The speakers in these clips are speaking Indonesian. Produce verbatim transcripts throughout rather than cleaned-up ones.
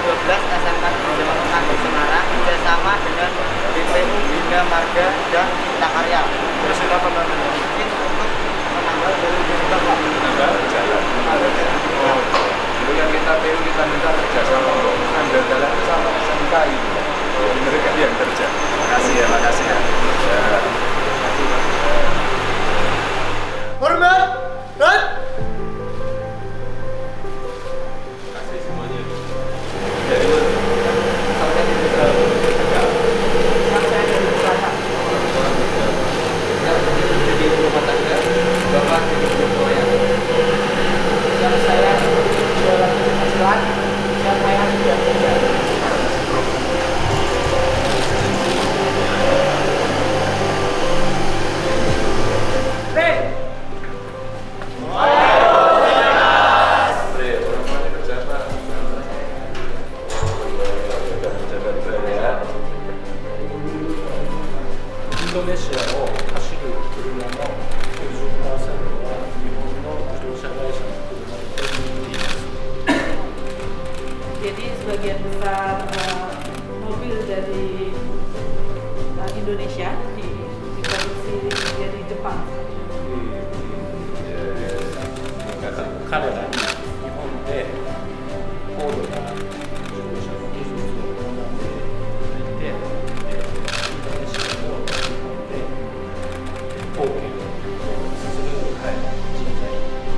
dua belas S M K Negeri Tangguh Semarang bersama dengan B P U Bina Marga dan Cipta Karya. Terus itu apa namanya? Mungkin untuk menambah jalur juga Pak. Menambah jalan. Oh, dulu yang kita P U kita minta kerjasama untuk mengambil jalan itu sama S M K itu. Oh, mereka yang kerja. Makasih ya, makasih ya. Ya. Hormat, dan Kasih semuanya. Saya dari Selatan. Yang jadi rumah tangga, Bapak jadi proyek. Yang saya jualan penghasilan, yang saya tidak kerja. 인도네시아로 하시를 부르려면 구십 퍼센트가 일본의 자동차 회사 부르는 Jadi sebagian besar uh, mobil dari uh, Indonesia di, diproduksi dari Jepang. 카레라니 일본의 고도나 자동차 기술을 운영하는데 인도네시아로 일본의 포기 수수료를 할 진짜의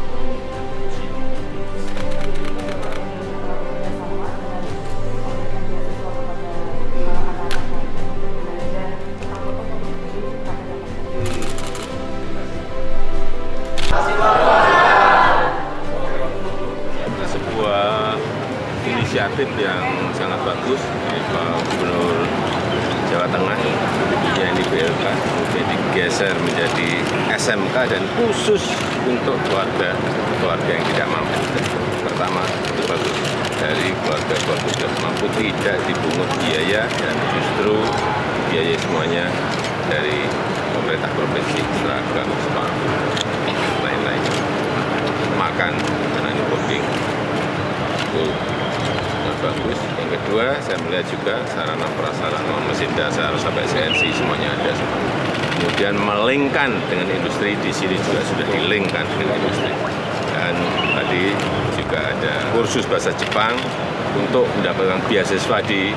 Sebuah inisiatif yang sangat bagus dari Pak Gubernur Jawa Tengah, ya ini B L K, kemudian digeser menjadi S M K dan khusus untuk keluarga keluarga yang tidak mampu. Pertama itu bagus, dari keluarga-keluarga tidak mampu tidak dipungut biaya dan justru biaya semuanya dari pemerintah provinsi, seragam, spa, lain-lain, makan, dan ini booking. Itu sangat bagus. Yang kedua, saya melihat juga sarana prasarana mesin dasar sampai C N C semuanya ada semua. Kemudian melingkan dengan industri, di sini juga sudah dilingkan dengan industri. Dan tadi juga ada kursus bahasa Jepang untuk mendapatkan beasiswa di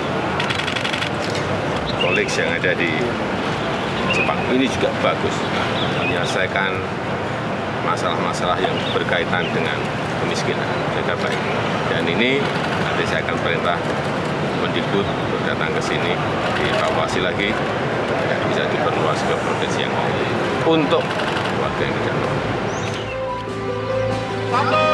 college yang ada di Jepang. Ini juga bagus, menyelesaikan masalah-masalah yang berkaitan dengan kemiskinan, jaga baik. Dan ini nanti saya akan perintah Mendikbud datang ke sini, dievaluasi lagi, dan bisa diperluas ke provinsi yang lain untuk warga yang tidak mampu.